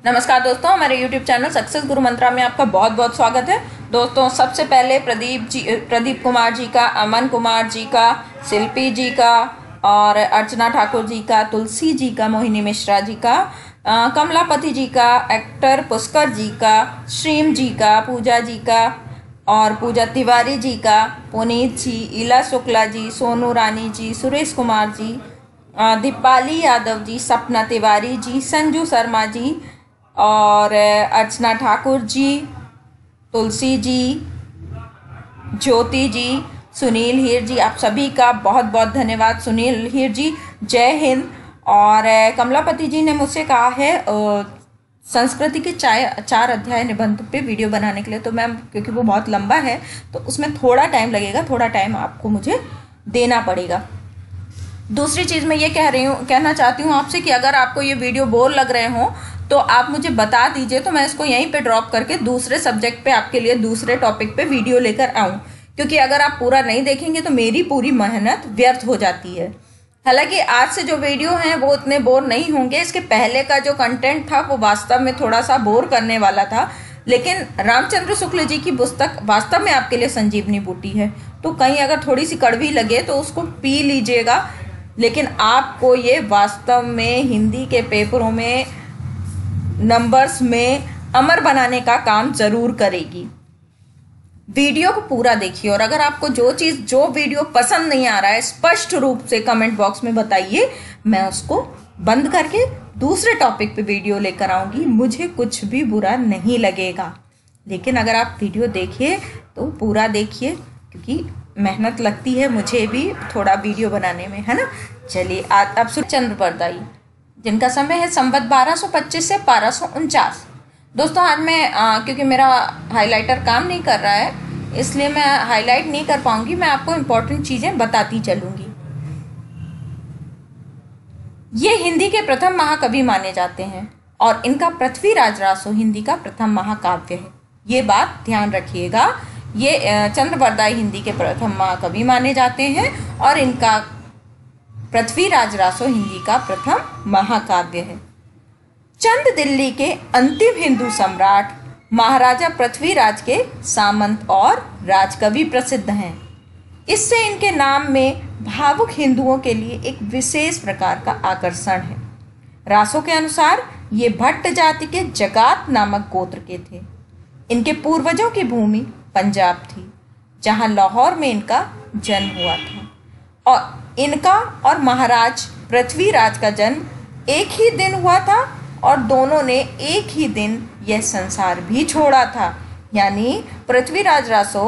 नमस्कार दोस्तों, हमारे YouTube चैनल सक्सेस गुरु मंत्रा में आपका बहुत बहुत स्वागत है। दोस्तों, सबसे पहले प्रदीप कुमार जी का, अमन कुमार जी का, शिल्पी जी का और अर्चना ठाकुर जी का, तुलसी जी का, मोहिनी मिश्रा जी का, कमलापति जी का, एक्टर पुष्कर जी का, श्रीम जी का, पूजा जी का और पूजा तिवारी जी का, पुनीत जी, इला शुक्ला जी, सोनू रानी जी, सुरेश कुमार जी, दीपाली यादव जी, सपना तिवारी जी, संजू शर्मा जी और अर्चना ठाकुर जी, तुलसी जी, ज्योति जी, सुनील हीर जी, आप सभी का बहुत बहुत धन्यवाद। सुनील हीर जी, जय हिंद। और कमलापति जी ने मुझसे कहा है संस्कृति के 4 अध्याय निबंध पे वीडियो बनाने के लिए, तो मैम क्योंकि वो बहुत लंबा है तो उसमें थोड़ा टाइम लगेगा, थोड़ा टाइम आपको मुझे देना पड़ेगा। दूसरी चीज़ मैं ये कहना चाहती हूँ आपसे कि अगर आपको ये वीडियो बोर लग रहे हो तो आप मुझे बता दीजिए, तो मैं इसको यहीं पे ड्रॉप करके दूसरे सब्जेक्ट पे आपके लिए दूसरे टॉपिक पे वीडियो लेकर आऊँ, क्योंकि अगर आप पूरा नहीं देखेंगे तो मेरी पूरी मेहनत व्यर्थ हो जाती है। हालांकि आज से जो वीडियो हैं वो उतने बोर नहीं होंगे। इसके पहले का जो कंटेंट था वो वास्तव में थोड़ा सा बोर करने वाला था, लेकिन रामचंद्र शुक्ल जी की पुस्तक वास्तव में आपके लिए संजीवनी बूटी है। तो कहीं अगर थोड़ी सी कड़वी लगे तो उसको पी लीजिएगा, लेकिन आपको ये वास्तव में हिंदी के पेपरों में नंबर्स में अमर बनाने का काम जरूर करेगी। वीडियो को पूरा देखिए और अगर आपको जो वीडियो पसंद नहीं आ रहा है स्पष्ट रूप से कमेंट बॉक्स में बताइए, मैं उसको बंद करके दूसरे टॉपिक पे वीडियो लेकर आऊंगी। मुझे कुछ भी बुरा नहीं लगेगा, लेकिन अगर आप वीडियो देखिए तो पूरा देखिए, क्योंकि मेहनत लगती है मुझे भी थोड़ा वीडियो बनाने में, है ना। चलिए, अब चंद्र बरदाई, जिनका समय है संवत 1225 से 1249। दोस्तों, आज मैं क्योंकि मेरा हाइलाइटर काम नहीं कर रहा है इसलिए मैं हाईलाइट नहीं कर पाऊंगी, मैं आपको इम्पोर्टेंट चीज़ें बताती चलूंगी। ये हिंदी के प्रथम महाकवि माने जाते हैं और इनका पृथ्वीराज रासो हिंदी का प्रथम महाकाव्य है। ये बात ध्यान रखिएगा। ये चंद्र बरदाई हिंदी के प्रथम महाकवि माने जाते हैं और इनका पृथ्वीराज रासो हिंदी का प्रथम महाकाव्य है। चंद दिल्ली के अंतिम हिंदू सम्राट महाराजा पृथ्वीराज के सामंत और राजकवि प्रसिद्ध हैं। इससे इनके नाम में भावुक हिंदुओं के लिए एक विशेष प्रकार का आकर्षण है। रासो के अनुसार ये भट्ट जाति के जगात नामक गोत्र के थे। इनके पूर्वजों की भूमि पंजाब थी, जहां लाहौर में इनका जन्म हुआ था, और इनका और महाराज पृथ्वीराज का जन्म एक ही दिन हुआ था और दोनों ने एक ही दिन यह संसार भी छोड़ा था। यानी पृथ्वीराज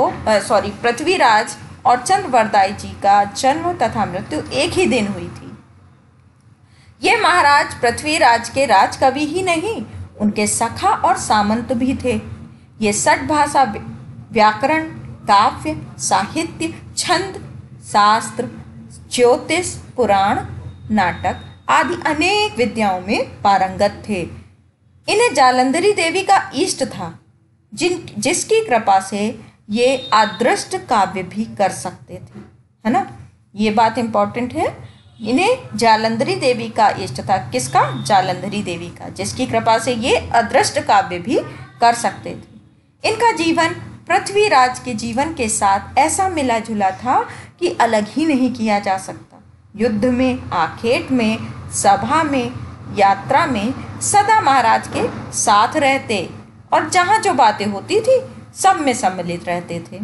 और चंद्र बरदाई जी का जन्म तथा मृत्यु एक ही दिन हुई थी। ये महाराज पृथ्वीराज के राजकवि ही नहीं, उनके सखा और सामंत भी थे। ये 60 भाषा, व्याकरण, काव्य, साहित्य, छंद, शास्त्र, ज्योतिष, पुराण, नाटक आदि अनेक विद्याओं में पारंगत थे। इन्हें जालंधरी देवी का इष्ट था, जिसकी कृपा से ये अदृष्ट काव्य भी कर सकते थे, है ना। ये बात इंपॉर्टेंट है। इन्हें जालंधरी देवी का इष्ट था। किसका? जालंधरी देवी का, जिसकी कृपा से ये अदृष्ट काव्य भी कर सकते थे। इनका जीवन पृथ्वीराज के जीवन के साथ ऐसा मिला जुला था कि अलग ही नहीं किया जा सकता। युद्ध में, आखेट में, सभा में, यात्रा में सदा महाराज के साथ रहते और जहां जो बातें होती थी सब में सम्मिलित रहते थे।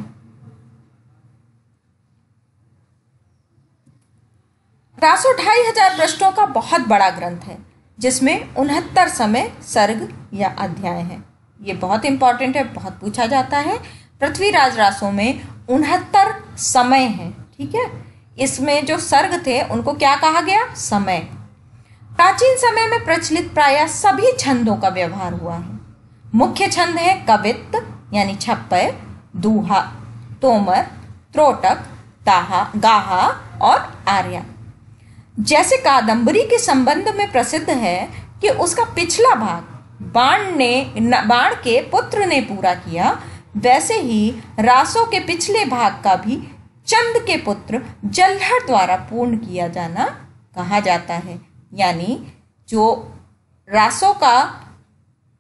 रासो 2500 पृष्ठों का बहुत बड़ा ग्रंथ है, जिसमें 69 समय सर्ग या अध्याय हैं। ये बहुत इंपॉर्टेंट है, बहुत पूछा जाता है। पृथ्वीराज रासो में 69 समय हैं, ठीक है। इसमें जो सर्ग थे उनको क्या कहा गया? समय। प्राचीन समय में प्रचलित प्रायः सभी छंदों का व्यवहार हुआ है। मुख्य छंद है कवित्त यानी छप्पय, दूहा, तोमर, त्रोटक, गाहा और आर्या। जैसे कादंबरी के संबंध में प्रसिद्ध है कि उसका पिछला भाग बाण के पुत्र ने पूरा किया, वैसे ही रासो के पिछले भाग का भी चंद के पुत्र जल्हड़ द्वारा पूर्ण किया जाना कहा जाता है। यानी जो रासो का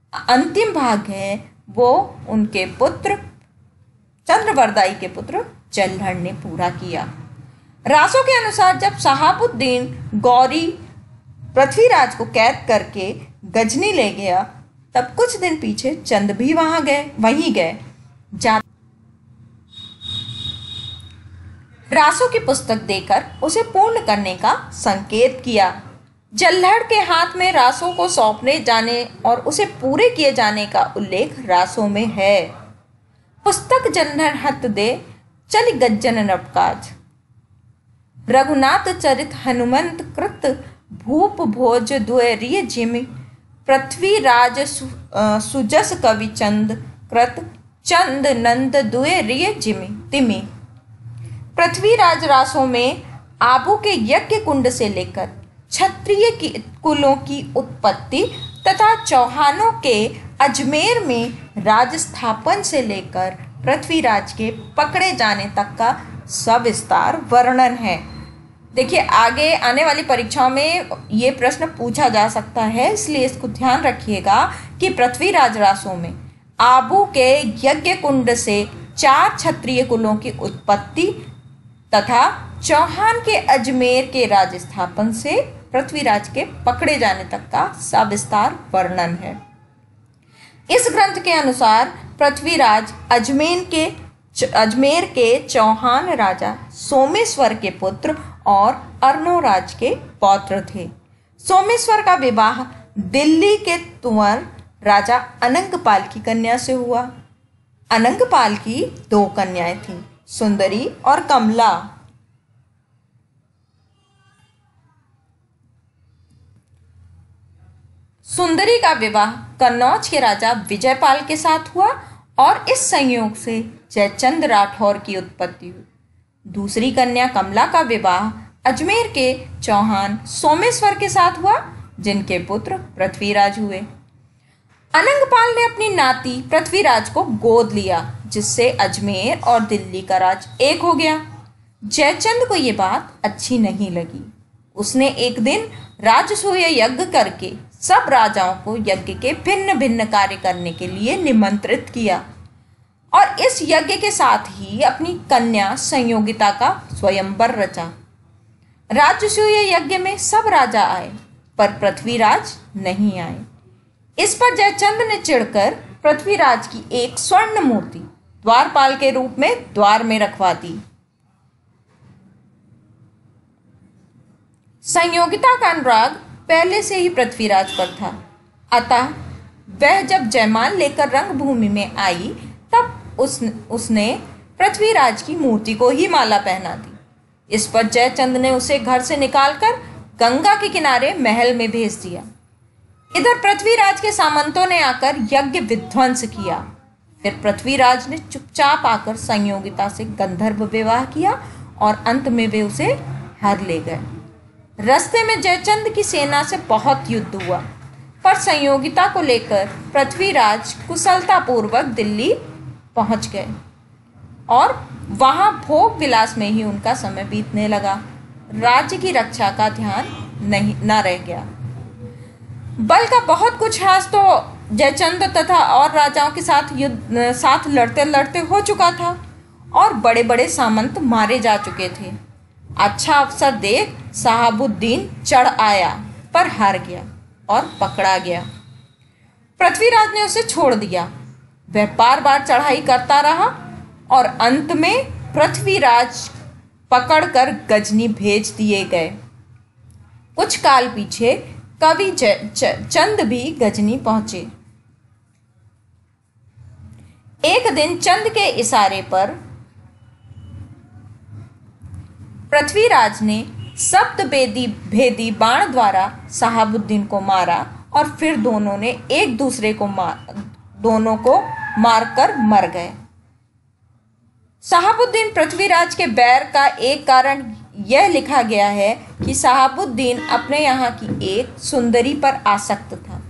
अंतिम भाग है वो उनके पुत्र चंद्रवरदाई के पुत्र जल्हड़ ने पूरा किया। रासों के अनुसार जब शहाबुद्दीन गौरी पृथ्वीराज को कैद करके गजनी ले गया, तब कुछ दिन पीछे चंद भी वहीं गए। रासों की पुस्तक देकर उसे पूर्ण करने का संकेत किया। जल्हड़ के हाथ में रासों को सौंपने जाने और उसे पूरे किए जाने का उल्लेख रासों में है। पुस्तक जल्हड़ हत दे चल गज्जन नवकाज, रघुनाथ चरित हनुमंत कृत भूप भोज द्वैर्य जिमि, पृथ्वीराज सुजस कवि चंद कृत चंद नंद द्वैर्य जिमि तिमि। पृथ्वीराज रासों में आबू के यज्ञ कुंड से लेकर क्षत्रिय की कुलों की उत्पत्ति तथा चौहानों के अजमेर में राज स्थापन से लेकर पृथ्वीराज के पकड़े जाने तक का सविस्तार वर्णन है। देखिए, आगे आने वाली परीक्षाओं में ये प्रश्न पूछा जा सकता है, इसलिए इसको ध्यान रखिएगा कि पृथ्वीराज रासों में आबू के यज्ञ कुंड से 4 क्षत्रिय कुलों की उत्पत्ति तथा चौहान के अजमेर के राज स्थापन से पृथ्वीराज के पकड़े जाने तक का सविस्तार वर्णन है। इस ग्रंथ के अनुसार पृथ्वीराज अजमेर के चौहान राजा सोमेश्वर के पुत्र और अर्णोराज के पौत्र थे। सोमेश्वर का विवाह दिल्ली के तुंवर राजा अनंगपाल की कन्या से हुआ। अनंगपाल की 2 कन्याएं थीं, सुंदरी और कमला। सुंदरी का विवाह कन्नौज के राजा विजयपाल के साथ हुआ और इस संयोग से जयचंद राठौर की उत्पत्ति हुई। दूसरी कन्या कमला का विवाह अजमेर के चौहान सोमेश्वर के साथ हुआ, जिनके पुत्र पृथ्वीराज हुए। अनंगपाल ने अपनी नाती पृथ्वीराज को गोद लिया, जिससे अजमेर और दिल्ली का राज एक हो गया। जयचंद को ये बात अच्छी नहीं लगी। उसने एक दिन राजसूय यज्ञ करके सब राजाओं को यज्ञ के भिन्न भिन्न कार्य करने के लिए निमंत्रित किया और इस यज्ञ के साथ ही अपनी कन्या संयोगिता का स्वयंवर रचा। राजसूय यज्ञ में सब राजा आए, पर पृथ्वीराज नहीं आए। इस पर जयचंद ने चिढ़कर पृथ्वीराज की एक स्वर्ण मूर्ति द्वारपाल के रूप में द्वार में रखवा दी। संयोगिता का अनुराग पहले से ही पृथ्वीराज पर था, अतः वह जब जयमाल लेकर रंगभूमि में आई तब उसने पृथ्वीराज की मूर्ति को ही माला पहना दी। इस पर जयचंद ने उसे घर से निकालकर गंगा के किनारे महल में भेज दिया। इधर पृथ्वीराज के सामंतों ने आकर यज्ञ विध्वंस किया। फिर पृथ्वीराज ने चुपचाप आकर संयोगिता से गंधर्व विवाह किया और अंत में वे उसे हर ले गए। रास्ते में जयचंद की सेना से बहुत युद्ध हुआ, पर संयोगिता को लेकर पृथ्वीराज कुशलतापूर्वक दिल्ली पहुंच गए और वहां भोग विलास में ही उनका समय बीतने लगा। राज्य की रक्षा का ध्यान न रह गया। बल का बहुत कुछ ह्रास तो जयचंद तथा और राजाओं के साथ लड़ते लड़ते हो चुका था और बड़े बड़े सामंत मारे जा चुके थे। अच्छा अवसर देख शहाबुद्दीन चढ़ आया, पर हार गया और पकड़ा गया। पृथ्वीराज ने उसे छोड़ दिया। वह बार बार चढ़ाई करता रहा और अंत में पृथ्वीराज पकड़कर गजनी भेज दिए गए। कुछ काल पीछे कवि चंद भी गजनी पहुंचे। एक दिन चंद के इशारे पर पृथ्वीराज ने सप्त भेदी बाण द्वारा शहाबुद्दीन को मारा और फिर दोनों को मारकर मर गए। शहाबुद्दीन पृथ्वीराज के बैर का एक कारण यह लिखा गया है कि शहाबुद्दीन अपने यहाँ की एक सुंदरी पर आसक्त था,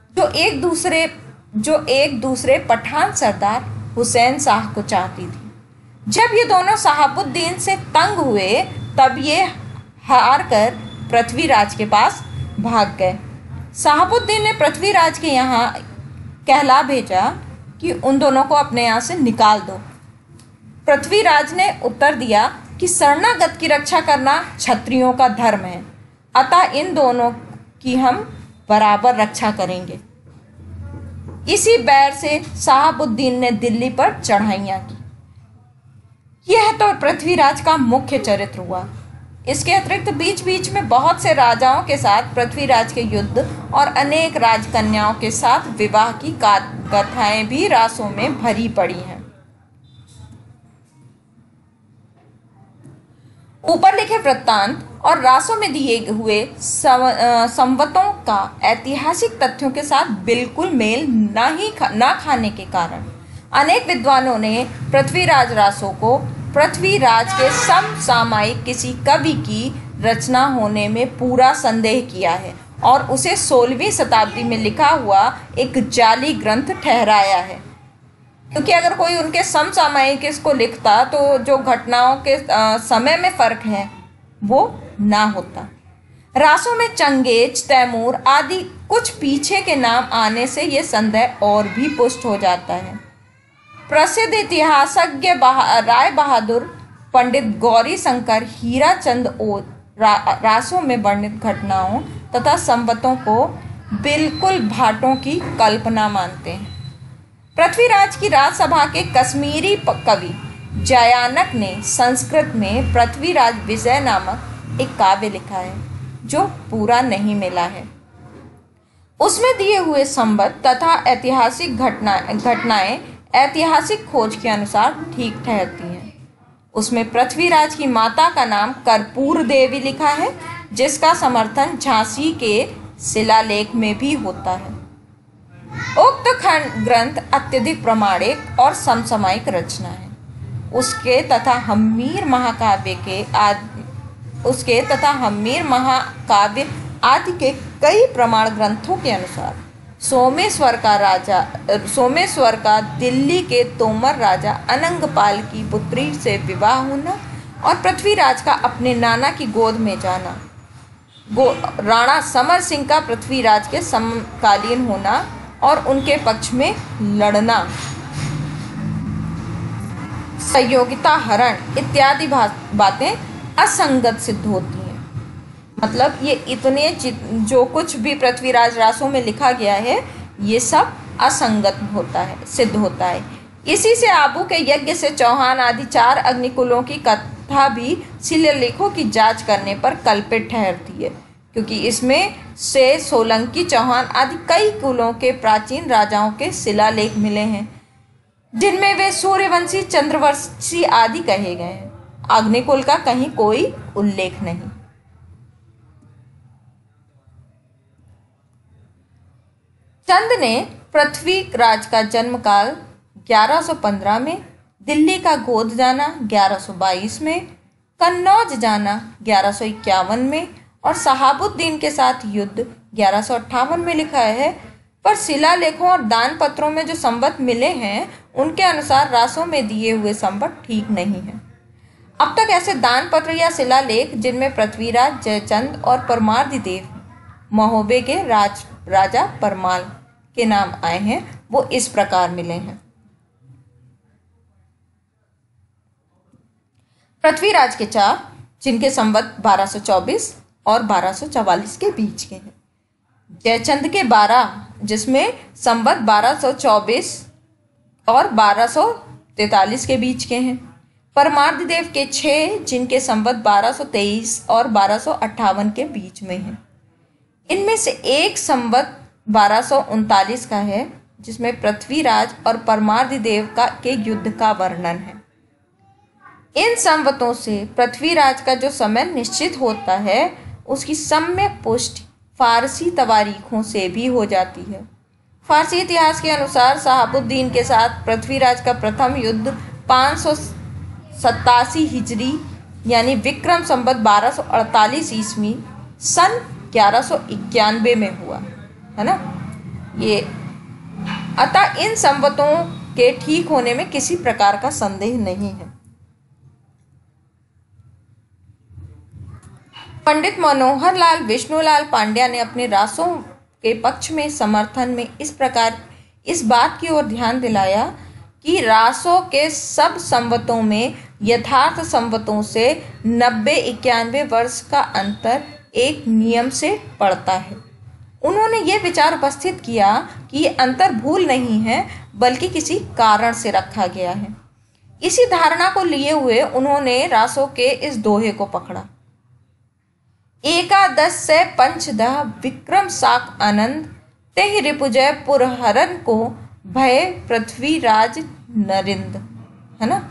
जो एक दूसरे पठान सरदार हुसैन शाह को चाहती थी। जब ये दोनों शहाबुद्दीन से तंग हुए तब ये हार कर पृथ्वीराज के पास भाग गए। शहाबुद्दीन ने पृथ्वीराज के यहाँ कहला भेजा कि उन दोनों को अपने यहाँ से निकाल दो। पृथ्वीराज ने उत्तर दिया कि शरणागत की रक्षा करना क्षत्रियों का धर्म है, अतः इन दोनों की हम बराबर रक्षा करेंगे। इसी बैर से शहाबुद्दीन ने दिल्ली पर चढ़ाइयाँ की। यह तो पृथ्वीराज का मुख्य चरित्र हुआ। इसके अतिरिक्त बीच बीच में बहुत से राजाओं के साथ पृथ्वीराज के युद्ध और अनेक राजकन्याओं के साथ विवाह की कथाएं भी रासों में भरी पड़ी हैं। ऊपर लिखे वृत्तांत और रासों में दिए हुए संवतों का ऐतिहासिक तथ्यों के साथ बिल्कुल मेल न खाने के कारण अनेक विद्वानों ने पृथ्वीराज रासों को पृथ्वीराज के समसामयिक किसी कवि की रचना होने में पूरा संदेह किया है और उसे 16वीं शताब्दी में लिखा हुआ एक जाली ग्रंथ ठहराया है, क्योंकि अगर कोई उनके समसामयिक इसको लिखता तो जो घटनाओं के समय में फर्क है वो ना होता। रासों में चंगेज, तैमूर आदि कुछ पीछे के नाम आने से ये संदेह और भी पुष्ट हो जाता है। प्रसिद्ध इतिहासज्ञ राय बहादुर पंडित गौरी शंकर हीराचंद रासों में वर्णित घटनाओं तथा संवतों को बिल्कुल भाटों की कल्पना मानते हैं। पृथ्वीराज की राजसभा के कश्मीरी कवि जयानक ने संस्कृत में पृथ्वीराज विजय नामक एक काव्य लिखा है जो पूरा नहीं मिला है। उसमें दिए हुए संवत तथा ऐतिहासिक घटनाएं ऐतिहासिक खोज के अनुसार ठीक ठहरती हैं। उसमें पृथ्वीराज की माता का नाम कर्पूर देवी लिखा है, जिसका समर्थन झांसी के शिलालेख में भी होता है। उक्त खंड ग्रंथ अत्यधिक प्रामाणिक और समसामयिक रचना है। उसके तथा हम्मीर महाकाव्य आदि के कई प्रमाण ग्रंथों के अनुसार सोमेश्वर का दिल्ली के तोमर राजा अनंगपाल की पुत्री से विवाह होना और पृथ्वीराज का अपने नाना की गोद में जाना, राणा समर सिंह का पृथ्वीराज के समकालीन होना और उनके पक्ष में लड़ना, सहयोगिता हरण इत्यादि बातें असंगत सिद्ध होती हैं। मतलब ये इतने जो कुछ भी पृथ्वीराज रासों में लिखा गया है ये सब असंगत सिद्ध होता है। इसी से आबू के यज्ञ से चौहान आदि 4 अग्निकुलों की कथा भी शिलालेखों की जांच करने पर कल्पित ठहरती है, क्योंकि इसमें से सोलंकी, चौहान आदि कई कुलों के प्राचीन राजाओं के शिलालेख मिले हैं, जिनमें वे सूर्यवंशी, चंद्रवंशी आदि कहे गए हैं। अग्निकुल का कहीं कोई उल्लेख नहीं। चंद ने पृथ्वीराज का जन्म काल 1115 में, दिल्ली का गोद जाना 1122 में, कन्नौज जाना 1151 में और शहाबुद्दीन के साथ युद्ध 1158 में लिखा है। पर शिलालेखों और दान पत्रों में जो संवत मिले हैं उनके अनुसार रासों में दिए हुए संवत ठीक नहीं है। अब तक ऐसे दान पत्र या शिलालेख जिनमें पृथ्वीराज, जयचंद और परमार्दिदेव महोबे के राजा परमाल के नाम आए हैं वो इस प्रकार मिले हैं। पृथ्वीराज के 4 जिनके संवत 1224 और 1244 के बीच के हैं। जयचंद के 12 जिसमें संवत 1224 और 1243 के बीच के हैं। परमार्दिदेव के 6 जिनके संवत 1223 और 1258 के बीच में हैं। इनमें से एक संवत 1239 का है जिसमें पृथ्वीराज और परमार्दिदेव के युद्ध का वर्णन है। इन संवतों से पृथ्वीराज का जो समय निश्चित होता है उसकी सम्यक पुष्टि फारसी तवारीखों से भी हो जाती है। फारसी इतिहास के अनुसार शहाबुद्दीन के साथ पृथ्वीराज का प्रथम युद्ध 587 हिजरी यानी विक्रम संवत 1248 ईस्वी सन 1191 में हुआ है ना ये। अतः इन संवतों के ठीक होने में किसी प्रकार का संदेह नहीं है। पंडित मनोहर लाल विष्णुलाल पांड्या ने अपने रासों के पक्ष में समर्थन में इस प्रकार इस बात की ओर ध्यान दिलाया कि रासों के सब संवतों में यथार्थ संवतों से 90-91 वर्ष का अंतर एक नियम से पड़ता है। उन्होंने ये विचार उपस्थित किया कि ये अंतर भूल नहीं है बल्कि किसी कारण से रखा गया है। इसी धारणा को लिए हुए उन्होंने रासों के इस दोहे को पकड़ा। एकादश से पंचदह विक्रम साक आनंद, तेहि रिपुजय पुरहरन को भय पृथ्वीराज नरिंद, है ना।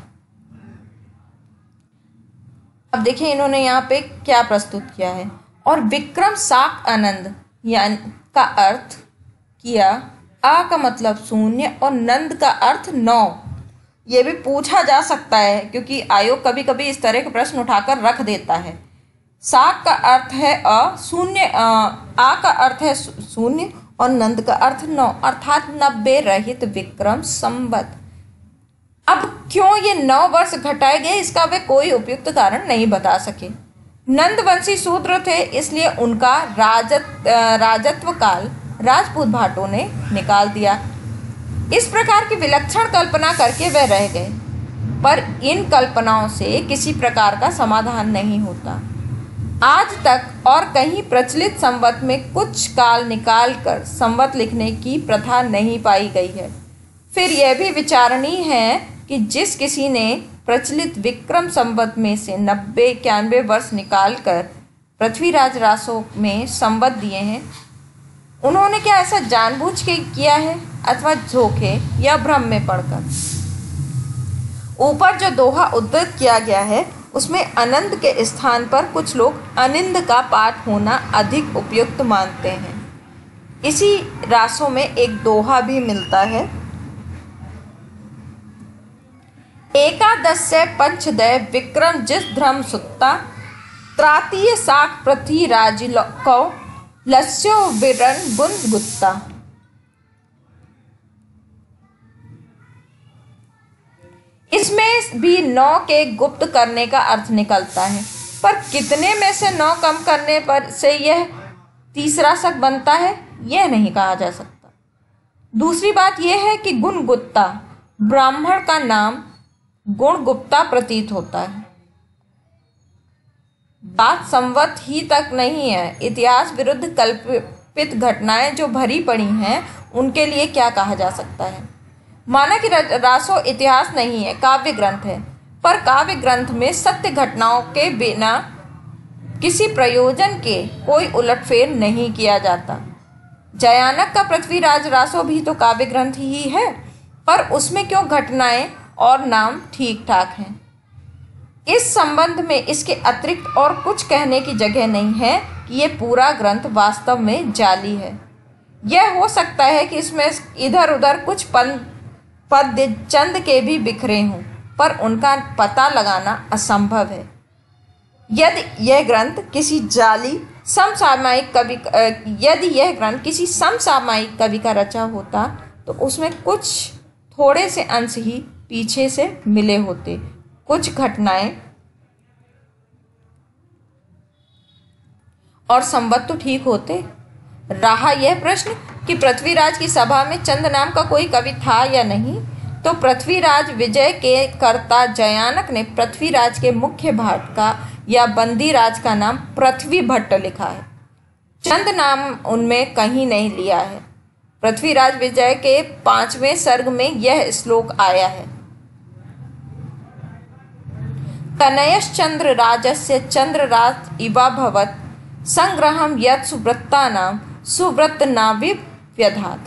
अब देखिए इन्होंने यहाँ पे क्या प्रस्तुत किया है। और विक्रम साक आनंद यानी का अर्थ किया, आ का मतलब शून्य और नंद का अर्थ 9। ये भी पूछा जा सकता है क्योंकि आयोग कभी कभी इस तरह के प्रश्न उठाकर रख देता है। साक का अर्थ है शून्य, आ का अर्थ है शून्य और नंद का अर्थ 9 अर्थात 90 रहित विक्रम संवत। अब क्यों ये 9 वर्ष घटाए गए इसका वे कोई उपयुक्त कारण नहीं बता सके। नंदवंशी शूद्र थे इसलिए उनका राजत्व काल राजपूत भाटों ने निकाल दिया। इस प्रकार की विलक्षण कल्पना करके वे रह गए, पर इन कल्पनाओं से किसी प्रकार का समाधान नहीं होता। आज तक और कहीं प्रचलित संवत में कुछ काल निकाल कर संवत लिखने की प्रथा नहीं पाई गई है। फिर यह भी विचारणीय है कि जिस किसी ने प्रचलित विक्रम संवत में से 90-91 वर्ष निकालकर पृथ्वीराज रासों में संवत दिए हैं, उन्होंने क्या ऐसा जानबूझ के किया है अथवा धोखे या भ्रम में पड़कर। ऊपर जो दोहा उद्धृत किया गया है उसमें अनंत के स्थान पर कुछ लोग अनिंद का पाठ होना अधिक उपयुक्त मानते हैं। इसी रासों में एक दोहा भी मिलता है। एकादश से पंचदय विक्रम जिस धर्म सुत्ता, त्रातीय साक पृथ्वीराज कौ लस्यो विरन बुंद गुत्ता। इसमें भी 9 के गुप्त करने का अर्थ निकलता है, पर कितने में से 9 कम करने पर से यह तीसरा शक बनता है यह नहीं कहा जा सकता। दूसरी बात यह है कि गुणगुप्ता ब्राह्मण का नाम गुणगुप्ता प्रतीत होता है। बात संवत ही तक नहीं है, इतिहास विरुद्ध कल्पित घटनाएं जो भरी पड़ी हैं उनके लिए क्या कहा जा सकता है। माना कि रासो इतिहास नहीं है, काव्य ग्रंथ है, पर काव्य ग्रंथ में सत्य घटनाओं के बिना किसी प्रयोजन के कोई उलटफेर नहीं किया जाता। जयानक का पृथ्वीराज रासो भी तो काव्य ग्रंथ ही है, पर उसमें क्यों घटनाएं और नाम ठीक ठाक हैं। इस संबंध में इसके अतिरिक्त और कुछ कहने की जगह नहीं है कि ये पूरा ग्रंथ वास्तव में जाली है। यह हो सकता है कि इसमें इधर उधर कुछ पद चंद के भी बिखरे हों, पर उनका पता लगाना असंभव है। यदि यह ग्रंथ किसी समसामयिक कवि का रचा होता तो उसमें कुछ थोड़े से अंश ही पीछे से मिले होते, कुछ घटनाएं और संवत तो ठीक होते। रहा यह प्रश्न कि पृथ्वीराज की सभा में चंद नाम का कोई कवि था या नहीं, तो पृथ्वीराज विजय के कर्ता जयानक ने पृथ्वीराज के मुख्य भाट का या बंदी राज का नाम पृथ्वी भट्ट लिखा है। चंद नाम उनमें कहीं नहीं लिया है। पृथ्वीराज विजय के 5वें सर्ग में यह श्लोक आया है। तनयश्चंद्र राजस्य चंद्रराज इवाभवत् संग्रहम यत् सुव्रतानां सुव्रत नाभिव्यधात्।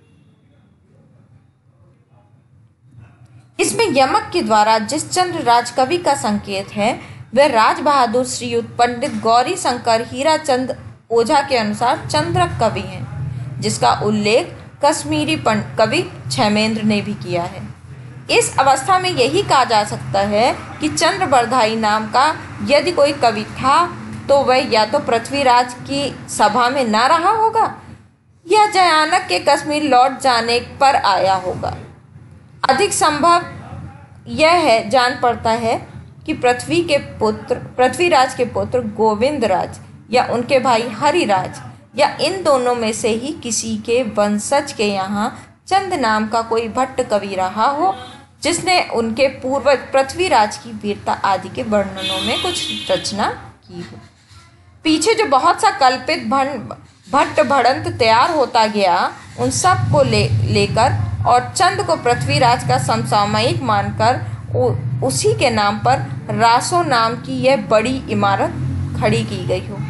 इसमें यमक के द्वारा जिस चंद्रराज कवि का संकेत है वह राज बहादुर श्रीयुत पंडित गौरी शंकर हीराचंद ओझा के अनुसार चंद्रक कवि हैं, जिसका उल्लेख कश्मीरी कवि क्षेमेंद्र ने भी किया है। इस अवस्था में यही कहा जा सकता है कि चंद्रबरधाई नाम का यदि कोई कवि था तो वह या तो पृथ्वीराज की सभा में ना रहा होगा या जयानक के कश्मीर लौट जाने पर आया होगा। अधिक संभव यह है जान पड़ता है कि पृथ्वीराज के पुत्र गोविंदराज या उनके भाई हरिराज या इन दोनों में से ही किसी के वंशज के यहाँ चंद नाम का कोई भट्ट कवि रहा हो जिसने उनके पूर्वज पृथ्वीराज की वीरता आदि के वर्णनों में कुछ रचना की हो। पीछे जो बहुत सा कल्पित भट्ट भड़ंत तैयार होता गया, उन सब को लेकर और चंद को पृथ्वीराज का समसामयिक मानकर उसी के नाम पर रासो नाम की यह बड़ी इमारत खड़ी की गई हो।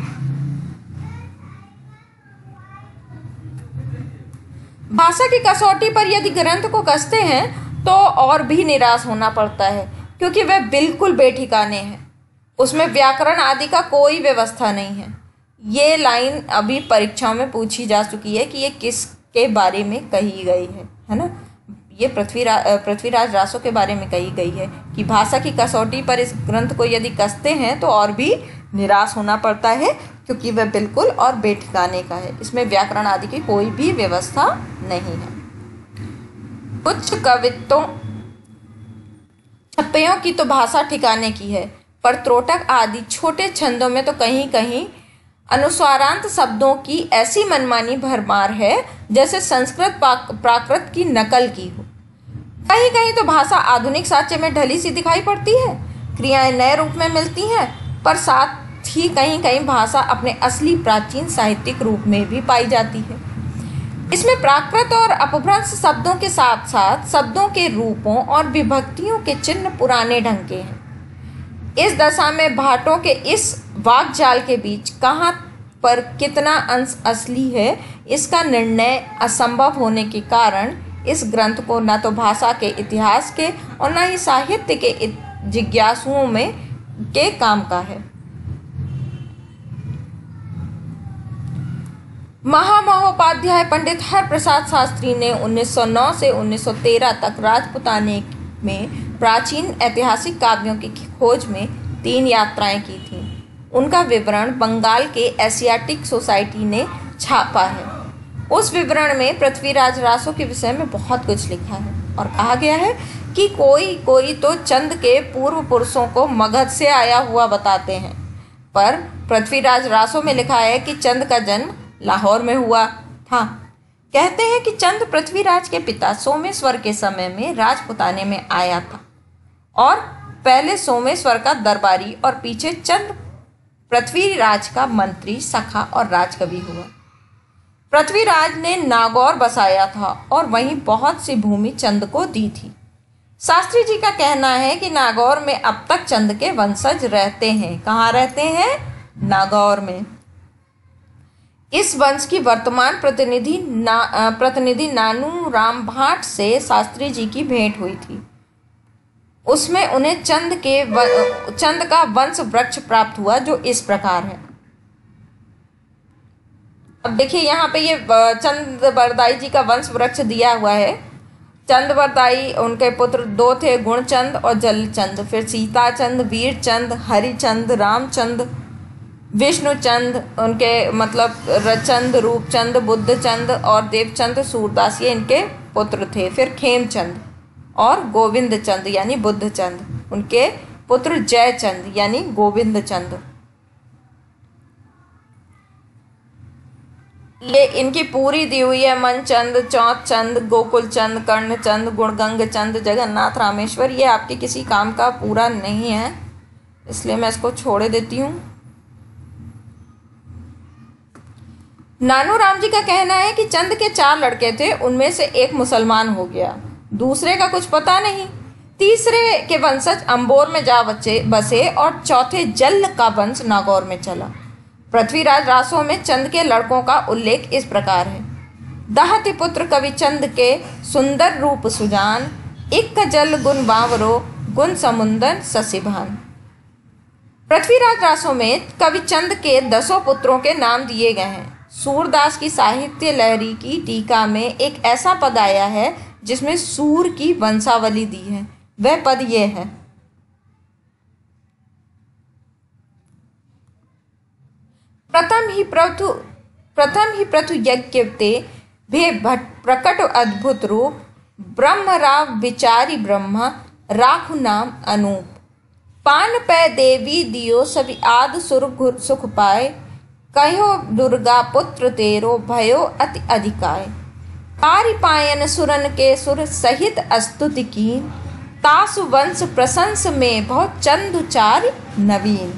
भाषा की कसौटी पर यदि ग्रंथ को कसते हैं तो और भी निराश होना पड़ता है, क्योंकि वह बिल्कुल बेठिकाने हैं। उसमें व्याकरण आदि का कोई व्यवस्था नहीं है। ये लाइन अभी परीक्षाओं में पूछी जा चुकी है कि ये किसके बारे में कही गई है ना। ये पृथ्वीराज रासो के बारे में कही गई है कि भाषा की कसौटी पर इस ग्रंथ को यदि कसते हैं तो और भी निराश होना पड़ता है, क्योंकि वह बिल्कुल और बेठिकाने का है। इसमें व्याकरण आदि की कोई भी व्यवस्था नहीं है। कुछ कवित्वों छप्पयों की तो भाषा ठिकाने की है, पर त्रोटक आदि छोटे छंदों में तो कहीं कहीं अनुस्वारांत शब्दों की ऐसी मनमानी भरमार है जैसे संस्कृत प्राकृत की नकल की हो। कहीं कहीं तो भाषा आधुनिक साक्ष्य में ढली सी दिखाई पड़ती है, क्रियाएं नए रूप में मिलती हैं, पर साथ ही कहीं कहीं भाषा अपने असली प्राचीन साहित्यिक रूप में भी पाई जाती है। इसमें प्राकृत और अपभ्रंश शब्दों के साथ साथ शब्दों के रूपों और विभक्तियों के चिन्ह पुराने ढंग के हैं। इस दशा में भाटों के इस वाकजाल के बीच कहाँ पर कितना अंश असली है, इसका निर्णय असंभव होने के कारण इस ग्रंथ को न तो भाषा के इतिहास के और न ही साहित्य के जिज्ञासुओं में के काम का है। महामहोपाध्याय पंडित हरप्रसाद शास्त्री ने 1909 से 1913 तक राजपुताने में प्राचीन ऐतिहासिक काव्यों की खोज में 3 यात्राएं की थीं। उनका विवरण बंगाल के एशियाटिक सोसाइटी ने छापा है। उस विवरण में पृथ्वीराज रासो के विषय में बहुत कुछ लिखा है और कहा गया है कि कोई कोई तो चंद के पूर्व पुरुषों को मगध से आया हुआ बताते हैं, पर पृथ्वीराज रासो में लिखा है कि चंद का जन्म लाहौर में हुआ था। कहते हैं कि चंद पृथ्वीराज के पिता सोमेश्वर के समय में राजपुताने में आया था और पहले सोमेश्वर का दरबारी और पीछे चंद पृथ्वीराज का मंत्री, सखा और राजकवि हुआ। पृथ्वीराज ने नागौर बसाया था और वहीं बहुत सी भूमि चंद को दी थी। शास्त्री जी का कहना है कि नागौर में अब तक चंद के वंशज रहते हैं। कहाँ रहते हैं? नागौर में। इस वंश की वर्तमान प्रतिनिधि नानू राम भाट से शास्त्री जी की भेंट हुई थी। उसमें उन्हें चंद का वंश वृक्ष प्राप्त हुआ, जो इस प्रकार है। अब देखिए यहाँ पे ये चंद बरदाई जी का वंश वृक्ष दिया हुआ है। चंद बरदाई, उनके पुत्र 2 थे, गुणचंद और जलचंद। फिर सीताचंद, वीरचंद, हरिचंद, रामचंद, विष्णुचंद, उनके मतलब रचंद, रूपचंद, बुद्धचंद और देवचंद, सूरदास, ये इनके पुत्र थे। फिर खेमचंद और गोविंदचंद यानी बुद्धचंद, उनके पुत्र जयचंद यानी गोविंदचंद। ये इनकी पूरी दी हुई है। मनचंद, चौथचंद, गोकुलचंद, कर्णचंद, गुणगंगचंद, जगन्नाथ, रामेश्वर। ये आपके किसी काम का पूरा नहीं है, इसलिए मैं इसको छोड़े देती हूँ। नानू राम जी का कहना है कि चंद के 4 लड़के थे, उनमें से एक मुसलमान हो गया, दूसरे का कुछ पता नहीं, तीसरे के वंशज अंबोर में जा बसे और चौथे जल का वंश नागौर में चला। पृथ्वीराज रासो में चंद के लड़कों का उल्लेख इस प्रकार है। दहति पुत्र कवि चंद के सुंदर रूप सुजान, इक्क जल गुण बावरो, गुण समुंदर ससिभान। पृथ्वीराज रासो में कवि चंद के 10 पुत्रों के नाम दिए गए हैं। सूरदास की साहित्य लहरी की टीका में एक ऐसा पद आया है जिसमें सूर की वंशावली दी है। वह पद ये है: प्रथम ही प्रथु यज्ञ ते भे प्रकट अद्भुत रूप, ब्रह्म राव विचारी ब्रह्मा, राखु नाम अनूप। पान पै देवी दियो सभी आद सुर सुख पाए, कहो दुर्गा पुत्र तेरो भयो अति अधिकाय। पारिपायन सुरन के सुर सहित स्तुति की, तासु वंश प्रशंस में बहुत चंदुचार नवीन।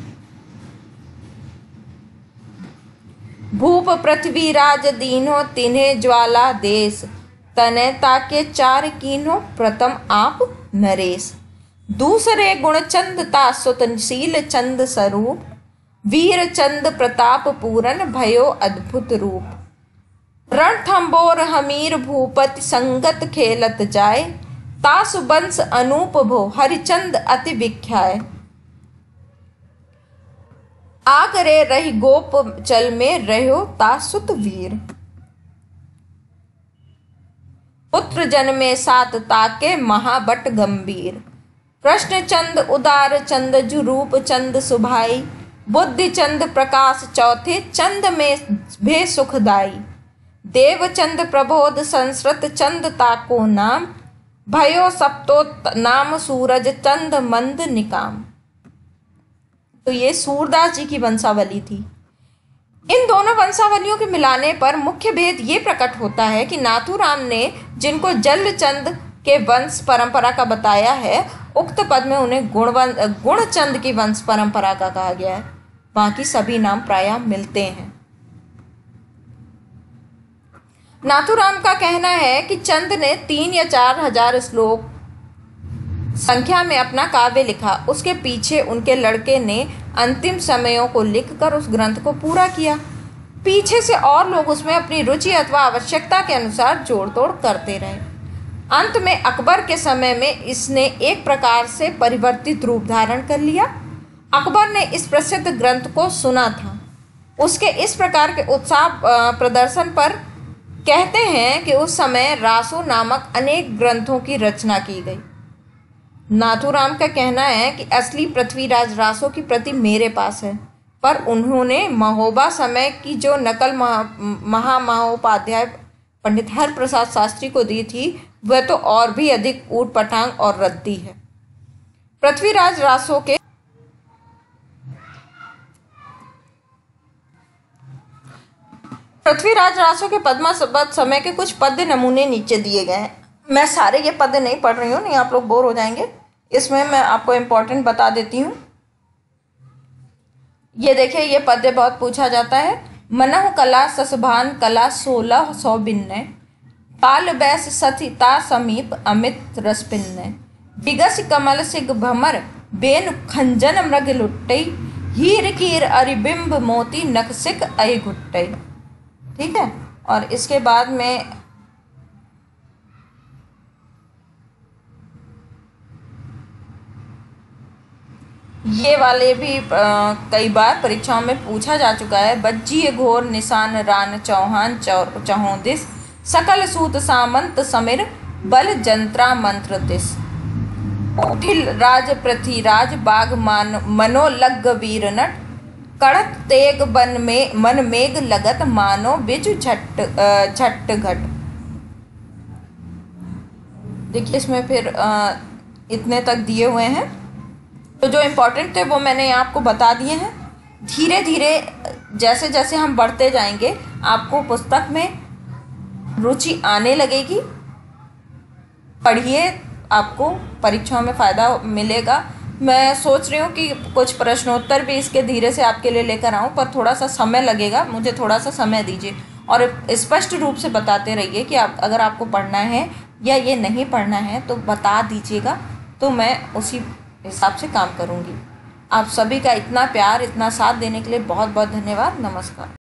भूप पृथ्वी राज दीनो तिन्हें ज्वाला देश, तने ताके चार कीनो प्रथम आप नरेश। दूसरे गुण चंद ता सुतशील चंद स्वरूप, वीर चंद प्रताप पूरन भयो अद्भुत रूप। रणथंबोर हमीर भूपति संगत खेलत जाय, तासु वंश अनूप भो हरिचंद अति विख्याय। आगरे रही गोप चल में रहो तासुत वीर, पुत्र जन्मे सात ताके महाबट गंभीर। कृष्ण चंद उदार चंद जुरूप चंद सुभाई, बुद्धि चंद प्रकाश चौथे चंद में भे सुखदाई। देवचंद प्रबोध संस्कृत चंद ताको नाम, भयो सप्तो नाम सूरज चंद मंद निकाम। तो ये सूरदास जी की वंशावली थी। इन दोनों वंशावलियों के मिलाने पर मुख्य भेद ये प्रकट होता है कि नाथूराम ने जिनको जल्लचंद के वंश परंपरा का बताया है, उक्त पद में उन्हें गुणचंद की वंश परंपरा का कहा गया है। बाकी सभी नाम प्रायः मिलते हैं। नाथूराम का कहना है कि चंद ने 3 या 4 हजार श्लोक संख्या में अपना काव्य लिखा। उसके पीछे उनके लड़के ने अंतिम समयों को लिखकर उस ग्रंथ को पूरा किया। पीछे से और लोग उसमें अपनी रुचि अथवा आवश्यकता के अनुसार जोड़ तोड़ करते रहे। अंत में अकबर के समय में इसने एक प्रकार से परिवर्तित रूप धारण कर लिया। अकबर ने इस प्रसिद्ध ग्रंथ को सुना था। उसके इस प्रकार के उत्साह प्रदर्शन पर कहते हैं कि उस समय रासो नामक अनेक ग्रंथों की रचना की गई। नाथूराम का कहना है कि असली पृथ्वीराज रासो की प्रति मेरे पास है, पर उन्होंने महोबा समय की जो नकल महामहोपाध्याय पंडित हरप्रसाद शास्त्री को दी थी, वह तो और भी अधिक ऊट पटांग और रद्दी है। पृथ्वीराज रासो के पद्मावत समय के कुछ पद्य नमूने नीचे दिए गए हैं। मैं सारे ये पद्य नहीं पढ़ रही हूँ, नहीं आप लोग बोर हो जाएंगे। इसमें मैं आपको इम्पोर्टेंट बता देती हूँ। ये देखिए, ये पद्य बहुत पूछा जाता है। मनहु कला ससभान कला 1600 बिन्ने, काल बैस सथिता समीप अमित रस पिन्ने। बिगस कमल सिग भमर बेन खंजन मृग लुट्टई, हीर कीर अरिबिंब मोती नखसिक अहि घुट्टई। ठीक है, और इसके बाद में ये वाले भी कई बार परीक्षाओं में पूछा जा चुका है। बज्जिए घोर निशान रान चौहान चौहोदिस, सकल सूत सामंत समिर बल जंत्रा मंत्र दिस। उठिल राज पृथ्वीराज बाग मनो लग वीर नट, कड़क तेग बन में मन मेघ लगत मानो बिजु झट घट। देखिए, इसमें फिर इतने तक दिए हुए हैं। तो जो इम्पोर्टेंट थे वो मैंने आपको बता दिए हैं। धीरे धीरे जैसे जैसे हम बढ़ते जाएंगे, आपको पुस्तक में रुचि आने लगेगी। पढ़िए, आपको परीक्षाओं में फ़ायदा मिलेगा। मैं सोच रही हूँ कि कुछ प्रश्नोत्तर भी इसके धीरे से आपके लिए लेकर आऊँ, पर थोड़ा सा समय लगेगा। मुझे थोड़ा सा समय दीजिए और स्पष्ट रूप से बताते रहिए कि अगर आपको पढ़ना है या ये नहीं पढ़ना है तो बता दीजिएगा, तो मैं उसी हिसाब से काम करूँगी। आप सभी का इतना प्यार, इतना साथ देने के लिए बहुत बहुत धन्यवाद। नमस्कार।